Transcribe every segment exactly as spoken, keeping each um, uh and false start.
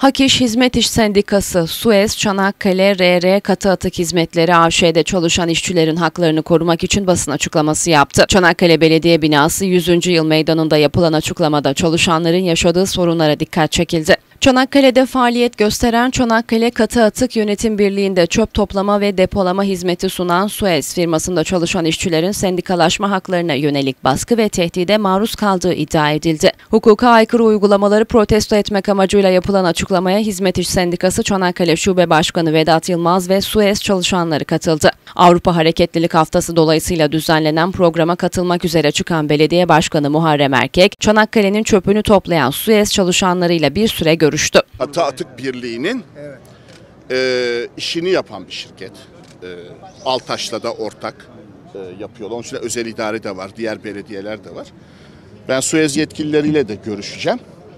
Hak İş Hizmet İş Sendikası, Suez, Çanakkale, R R Katı Atık Hizmetleri A Ş'de çalışan işçilerin haklarını korumak için basın açıklaması yaptı. Çanakkale Belediye Binası yüzüncü yıl meydanında yapılan açıklamada çalışanların yaşadığı sorunlara dikkat çekildi. Çanakkale'de faaliyet gösteren Çanakkale Katı Atık Yönetim Birliği'nde çöp toplama ve depolama hizmeti sunan Suez firmasında çalışan işçilerin sendikalaşma haklarına yönelik baskı ve tehdide maruz kaldığı iddia edildi. Hukuka aykırı uygulamaları protesto etmek amacıyla yapılan açıklamaya Hizmet İş Sendikası Çanakkale Şube Başkanı Vedat Yılmaz ve Suez çalışanları katıldı. Avrupa Hareketlilik Haftası dolayısıyla düzenlenen programa katılmak üzere çıkan Belediye Başkanı Muharrem Erkek, Çanakkale'nin çöpünü toplayan Suez çalışanlarıyla bir süre görüştü. Katı Atık Birliği'nin evet. e, işini yapan bir şirket. E, Altaş'la da ortak e, yapıyorlar. Onun için özel idare de var, diğer belediyeler de var. Ben Suez yetkilileriyle de görüşeceğim.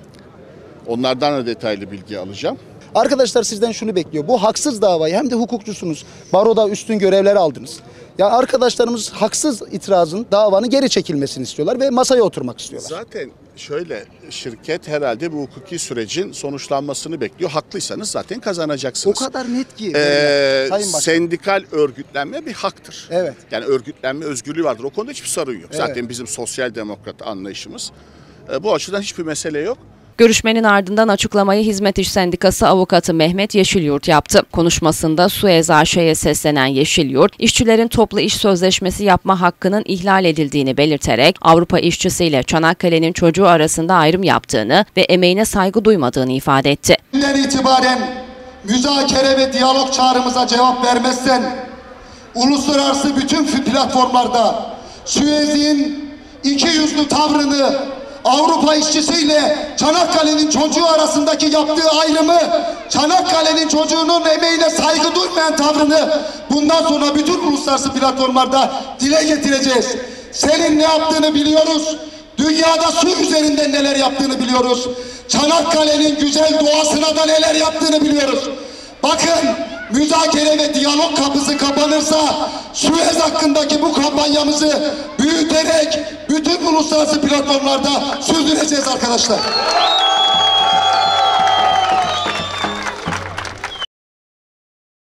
Onlardan da detaylı bilgi alacağım. Arkadaşlar sizden şunu bekliyor. Bu haksız davayı, hem de hukukçusunuz. Baroda üstün görevler aldınız. Ya arkadaşlarımız haksız itirazın, davanın geri çekilmesini istiyorlar ve masaya oturmak istiyorlar. Zaten şöyle, şirket herhalde bu hukuki sürecin sonuçlanmasını bekliyor. Haklıysanız zaten kazanacaksınız. O kadar net ki. Ee, sendikal örgütlenme bir haktır. Evet. Yani örgütlenme özgürlüğü vardır. O konuda hiçbir sorun yok. Evet. Zaten bizim sosyal demokrat anlayışımız. Ee, bu açıdan hiçbir mesele yok. Görüşmenin ardından açıklamayı Hizmet İş Sendikası avukatı Mehmet Yeşilyurt yaptı. Konuşmasında Suez A Ş'ye seslenen Yeşilyurt, işçilerin toplu iş sözleşmesi yapma hakkının ihlal edildiğini belirterek Avrupa işçisi ile Çanakkale'nin çocuğu arasında ayrım yaptığını ve emeğine saygı duymadığını ifade etti. Bugünden itibaren müzakere ve diyalog çağrımıza cevap vermezsen uluslararası bütün platformlarda Suez'in iki yüzlü tavrını, Avrupa işçisiyle Çanakkale'nin çocuğu arasındaki yaptığı ayrımı, Çanakkale'nin çocuğunun emeğine saygı duymayan tavrını bundan sonra bütün uluslararası platformlarda dile getireceğiz. Senin ne yaptığını biliyoruz. Dünyada su üzerinden neler yaptığını biliyoruz. Çanakkale'nin güzel doğasına da neler yaptığını biliyoruz. Bakın, müzakere ve diyalog kapısı kapanırsa Suez hakkındaki bu kampanyamızı büyüterek bütün uluslararası platformlarda sürdüreceğiz arkadaşlar.